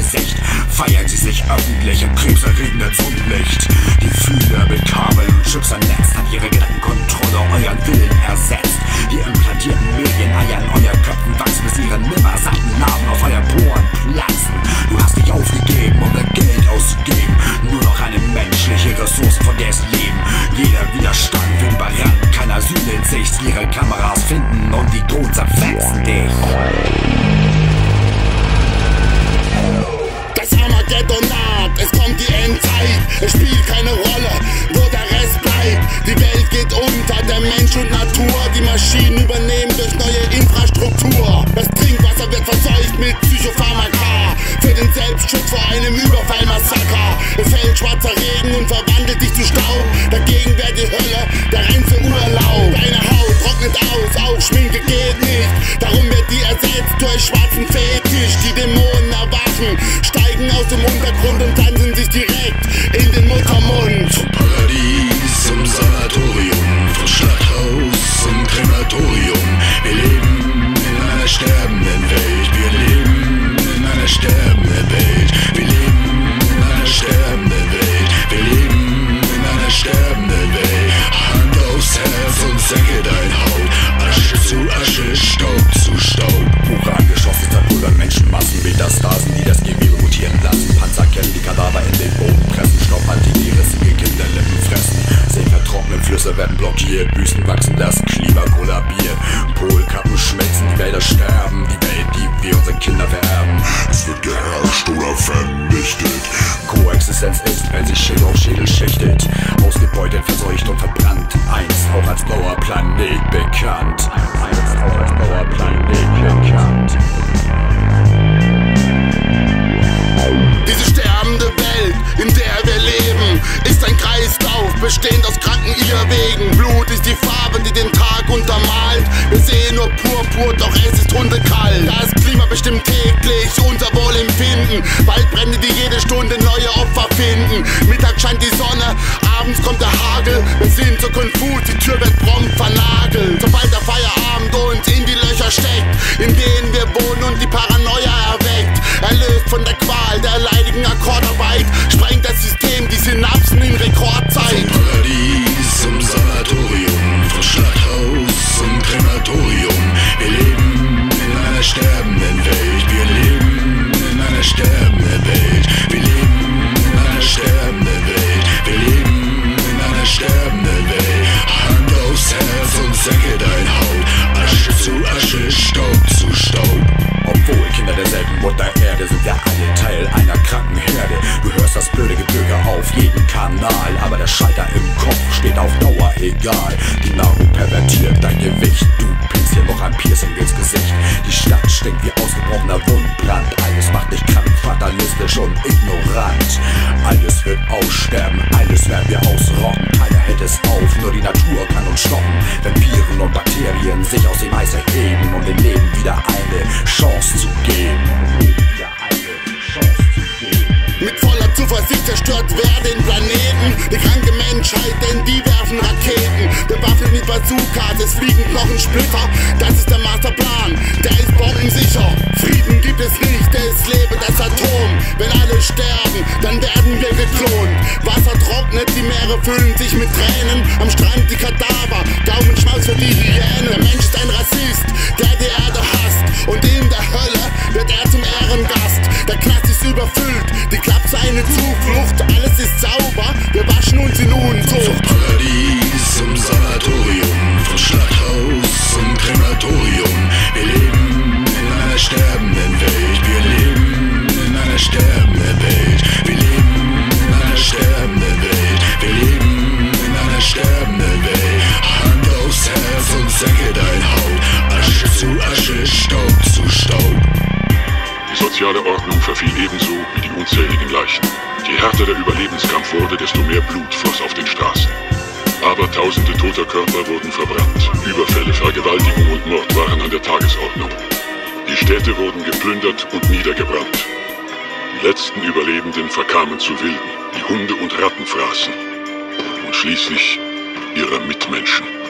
Gesicht. Feiern sie sich öffentlich im krebserregenden Sonnenlicht. Die Fühler mit Kabeln und Chips vernetzt, hat ihre Gedankenkontrolle euren Willen ersetzt. Die implantierten Medien eiern euer Köpfen, wachsen bis ihre nimmersatten Narben auf euren Poren platzen. Du hast dich aufgegeben, um dein Geld auszugeben. Nur noch eine menschliche Ressource, von der es leben. Jeder Widerstand wird überrannt, kein Asyl in Sicht. Ihre Kameras finden und die Drohnen zerfetzen dich. Das Armageddon naht, es kommt die Endzeit. Es spielt keine Rolle, wo der Rest bleibt. Die Welt geht unter, der Mensch und Natur. Die Maschinen übernehmen durch neue Infrastruktur. Das Trinkwasser wird verseucht mit Psychopharmaka. Für den Selbstschutz vor einem Überfallmassaker. Es fällt schwarzer Regen und verwandelt dich zu Staub. Dagegen wäre die Hölle der reinste Urlaub. Deine Haut trocknet aus, auch Schminke geht nicht. Darum wird die ersetzt durch schwarzen Fetisch. Die Dämonen erwachen, steigen aus dem Untergrund und tanzen sich direkt in den Muttermund. Vom Paradies zum Sanatorium, vom Schlachthaus zum Krematorium. Wir leben in einer sterbenden Welt. Wir leben in einer sterbenden Welt. Wir leben in einer sterbenden Welt. Wir leben in einer sterbenden Welt. Hand aufs Herz und senke dein Haupt. Asche zu Asche, Staub zu Staub. Urangeschossen zerpulvern Menschenmassen, Metastasen, die das Gewebe mutieren lassen. Panzer kennen die Kadaver in den Boden pressen. Staubpartikel, rissige Kinderlippen fressen. Seen vertrocknen, Flüsse werden blockiert. Wüsten wachsen, das Klima kollabiert. Polkappen schmelzen, die Wälder sterben. Die Welt, die wir unseren Kindern vererben. Es wird geherrscht oder vernichtet. Koexistenz ist, wenn sich Schädel auf Schädel schichtet. Ausgebeutet, verseucht und verbrannt. Einst auch als blauer Planet bekannt. Einst auch als blauer Planet bekannt. Diese sterbende Welt, in der wir leben, ist ein Kreislauf, bestehend aus kranken Irrwegen. Blut ist die Farbe, die den Tag untermalt. Wir sehen nur Purpur, doch es ist hundekalt. Das Klima bestimmt täglich unser Wohlempfinden. Bald brennen die jede Stunde neue Opfer finden. Mittags scheint die Sonne, abends kommt der Hagel. Wir sind so konfus, die Tür wird prompt vernagelt. Sobald der Feierabend uns in die Löcher steckt, in denen wir wohnen und die Paranoia erweckt. Erlöst von der Qual der leidigen Akkordarbeit, sprengt das System die Synapsen in Rekordzeit. Vom Paradies zum Sanatorium, vom Schlachthaus zum Krematorium. Wir leben in einer sterbenden Welt. Wir leben in einer sterbenden Welt. Wir leben in einer sterbenden Welt. Wir leben in einer sterbenden Welt. Hand aufs Herz und senke dein Haupt. Asche zu Asche, Staub zu Staub. Obwohl Kinder derselben Mutter Erde sind wir alle Teil einer kranken Herde. Du hörst das blöde Geböge auf jedem Kanal, aber der Schalter im Kopf steht auf Dauer egal. Die Nahrung pervertiert dein Gewicht, du pinkst dir noch ein Piercing ins Gesicht. Die Stadt stinkt wie ausgebrochener Wundbrand, alles macht dich krank, fatalistisch und ignorant. Alles wird aussterben, alles werden wir ausrotten, keiner hält es auf, nur die Natur kann uns stoppen. Wenn Viren und Bakterien sich aus dem Eis erheben, um dem Leben wieder eine Chance zu geben. Mit voller Zuversicht zerstört wer den Planeten. Die kranke Menschheit, denn die werfen Raketen. Bewaffnet mit Bazookas, es fliegen Knochensplitter. Das ist der Masterplan, der ist bombensicher. Frieden gibt es nicht, es lebe das Atom. Wenn alle sterben, dann werden wir geklont. Wasser trocknet, die Meere füllen sich mit Tränen. Am Strand die Kadaver, Gaumenschmaus für die Hyäne. Der Mensch ist ein Rassist, der die Erde hasst. Und in der Hölle wird er zum Ehrengast. Der Knast ist überfüllt, die Klapse eine Zuflucht. Alles ist sauber, wir waschen uns in Unzucht. Vom Paradies zum Sanatorium, vom Schlachthaus zum Krematorium. Wir leben in einer sterbenden Welt. Wir leben in einer sterbenden Welt. Wir leben in einer sterbenden Welt. Wir leben in einer sterbenden Welt. Hand aufs Herz und senke dein Haupt. Asche zu Asche, Staub zu Staub. Die soziale Ordnung verfiel ebenso wie die unzähligen Leichen. Je härter der Überlebenskampf wurde, desto mehr Blut floss auf den Straßen. Aber tausende toter Körper wurden verbrannt. Überfälle, Vergewaltigung und Mord waren an der Tagesordnung. Die Städte wurden geplündert und niedergebrannt. Die letzten Überlebenden verkamen zu Wilden, die Hunde und Ratten fraßen. Und schließlich ihrer Mitmenschen.